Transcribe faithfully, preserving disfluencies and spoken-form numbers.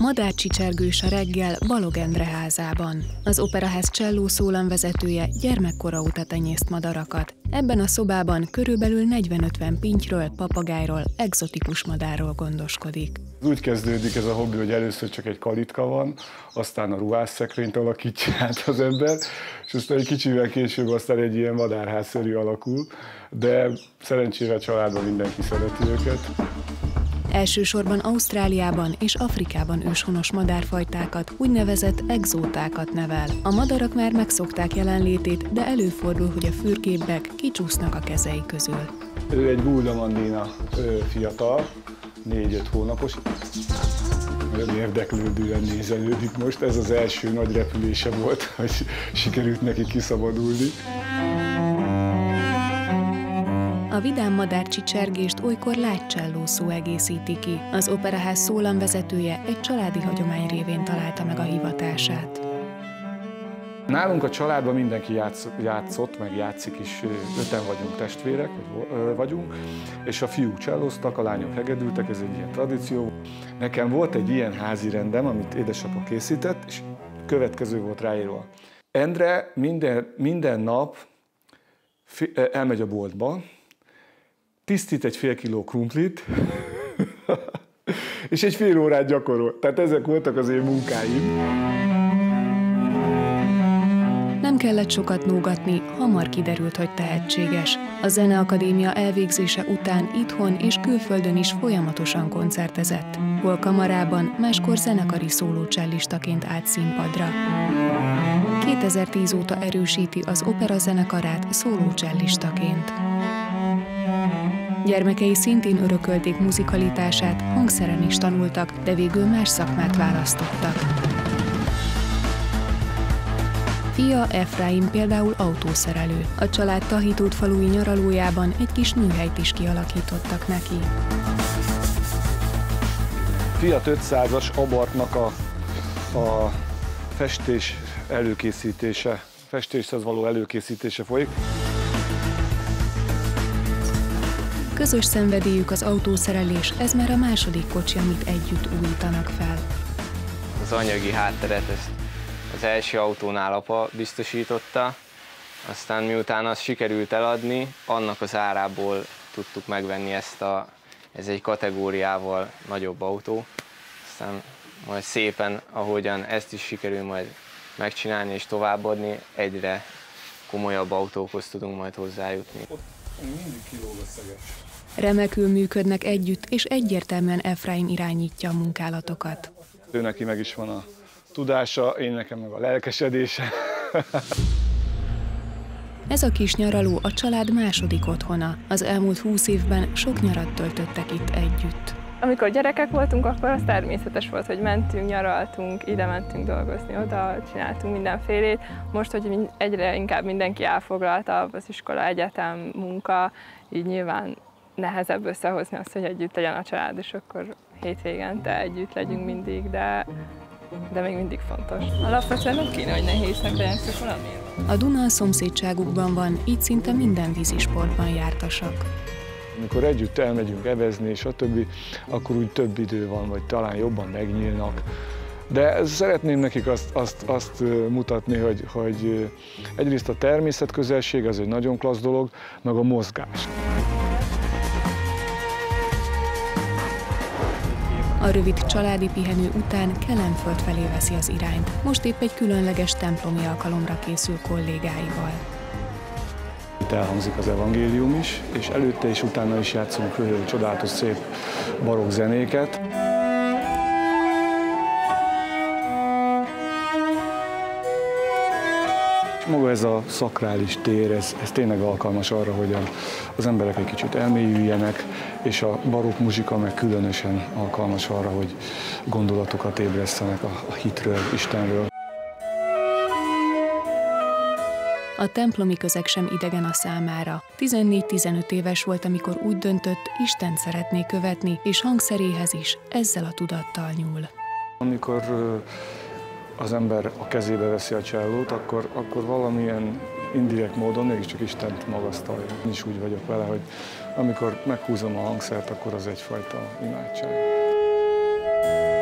Madárcsicsergős a reggel Balogh Endre házában. Az Operaház cselló szólamvezetője gyermekkora óta tenyészt madarakat. Ebben a szobában körülbelül negyven-ötven pintyről, papagájról, egzotikus madárról gondoskodik. Úgy kezdődik ez a hobbi, hogy először csak egy kalitka van, aztán a ruhásszekrényt alakítja át az ember, és aztán egy kicsivel később aztán egy ilyen madárházszerű alakul, de szerencsére a családban mindenki szereti őket. Elsősorban Ausztráliában és Afrikában őshonos madárfajtákat, úgynevezett egzótákat nevel. A madarak már megszokták jelenlétét, de előfordul, hogy a fürkébbek kicsúsznak a kezei közül. Ő egy Buldamandina fiatal, négy-öt hónapos. Nagyon érdeklődően nézelődik most. Ez az első nagy repülése volt, hogy sikerült neki kiszabadulni. A vidám madárcsicsergést olykor lágy cselló szó egészíti ki. Az Operaház szólamvezetője egy családi hagyomány révén találta meg a hivatását. Nálunk a családban mindenki játszott, játszott, meg játszik is, öten vagyunk testvérek, vagy vagyunk, és a fiúk csellóztak, a lányok hegedültek, ez egy ilyen tradíció. Nekem volt egy ilyen házi rendem, amit édesapa készített, és következő volt ráírva. Endre minden, minden nap elmegy a boltba, tisztít egy fél kiló krumplit, és egy fél órát gyakorol. Tehát ezek voltak az én munkáim. Nem kellett sokat nógatni, hamar kiderült, hogy tehetséges. A Zeneakadémia elvégzése után itthon és külföldön is folyamatosan koncertezett. Hol kamarában, máskor zenekari szólócsellistaként állt színpadra. kétezer-tíz óta erősíti az opera zenekarát szólócsellistaként. Gyermekei szintén örökölték muzikalitását, hangszeren is tanultak, de végül más szakmát választottak. Fia Efraim például autószerelő. A család Tahitót falui nyaralójában egy kis műhelyt is kialakítottak neki. Fiat ötszázas abartnak a, a festés előkészítése, festéshez való előkészítése folyik. Közös szenvedélyük az autószerelés, ez már a második kocsi, amit együtt újítanak fel. Az anyagi hátteret ezt az első autónál apa biztosította, aztán miután azt sikerült eladni, annak az árából tudtuk megvenni ezt a, ez egy kategóriával nagyobb autó. Aztán majd szépen, ahogyan ezt is sikerül majd megcsinálni és továbbadni, egyre komolyabb autókhoz tudunk majd hozzájutni. Mindig kilóg a szeges. Remekül működnek együtt, és egyértelműen Efraim irányítja a munkálatokat. Ő neki meg is van a tudása, én nekem meg a lelkesedése. Ez a kis nyaraló a család második otthona. Az elmúlt húsz évben sok nyarat töltöttek itt együtt. Amikor gyerekek voltunk, akkor az természetes volt, hogy mentünk, nyaraltunk, ide mentünk dolgozni, oda csináltunk mindenfélét. Most, hogy egyre inkább mindenki elfoglaltabb, az iskola, egyetem, munka, így nyilván nehezebb összehozni azt, hogy együtt legyen a család, és akkor hétvégente együtt legyünk mindig, de, de még mindig fontos. Alapvetően nem kéne, hogy nehéznek legyen, csak valami. A Duna a szomszédságukban van, így szinte minden vízisportban jártasak. Amikor együtt elmegyünk evezni, és a többi, akkor úgy több idő van, vagy talán jobban megnyílnak. De szeretném nekik azt, azt, azt mutatni, hogy, hogy egyrészt a természet közelség, az egy nagyon klassz dolog, meg a mozgás. A rövid családi pihenő után Kelenföld felé veszi az irányt. Most épp egy különleges templomi alkalomra készül kollégáival. Itt elhangzik az evangélium is, és előtte és utána is játszunk csodálatos szép barokk zenéket. Maga ez a szakrális tér, ez, ez tényleg alkalmas arra, hogy a, az emberek egy kicsit elmélyüljenek, és a barokk muzsika meg különösen alkalmas arra, hogy gondolatokat ébresztenek a, a hitről, Istenről. A templomi közeg sem idegen a számára. tizennégy-tizenöt éves volt, amikor úgy döntött, Istent szeretné követni, és hangszeréhez is ezzel a tudattal nyúl. Amikor az ember a kezébe veszi a csellót, akkor, akkor valamilyen indirekt módon mégiscsak Istent magasztalja. Én is úgy vagyok vele, hogy amikor meghúzom a hangszert, akkor az egyfajta imádság.